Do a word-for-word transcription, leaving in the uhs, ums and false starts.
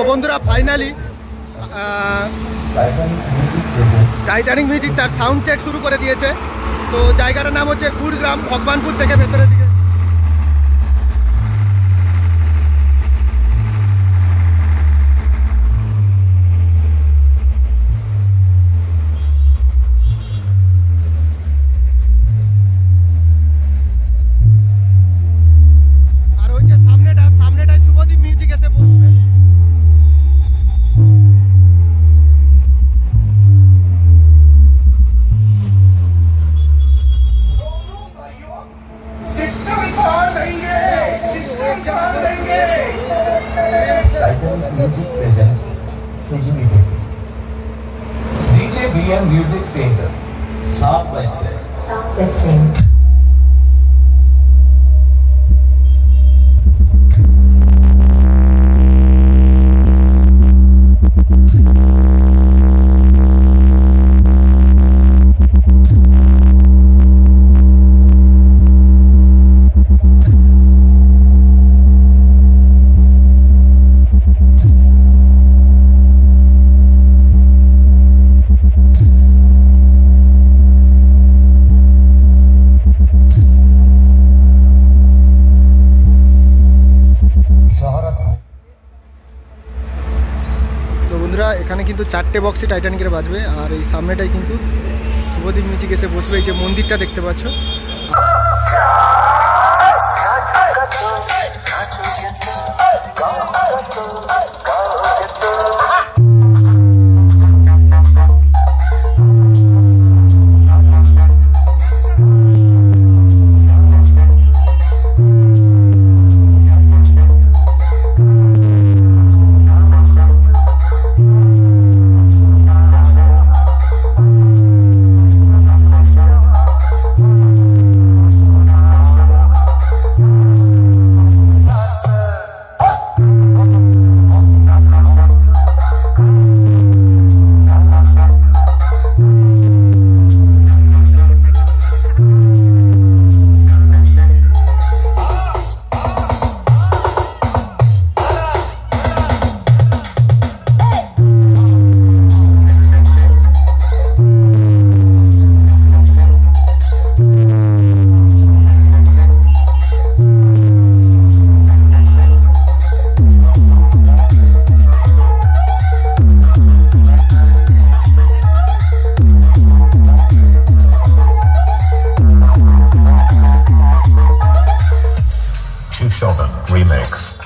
বন্ধুরা finally Titanic music তার sound check শুরু করে দিয়েছে। তো জায়গাটার নাম হচ্ছে কুড়গ্রাম, ভগবানপুর থেকে ভেতরের দিকে। আর ওই যে সামনেটা সামনেটায় শুভদীপ মিউজিক এসে বসবে। डीजे बीएम म्यूजिक सेंटर सात बजे से এখানে কিন্তু চারটে বক্সে টাইটানিকের বাজবে। আর এই সামনেটাই কিন্তু শুভদীপ মিউজিক এসে বসবে। এই যে মন্দিরটা দেখতে পাচ্ছ, Remix.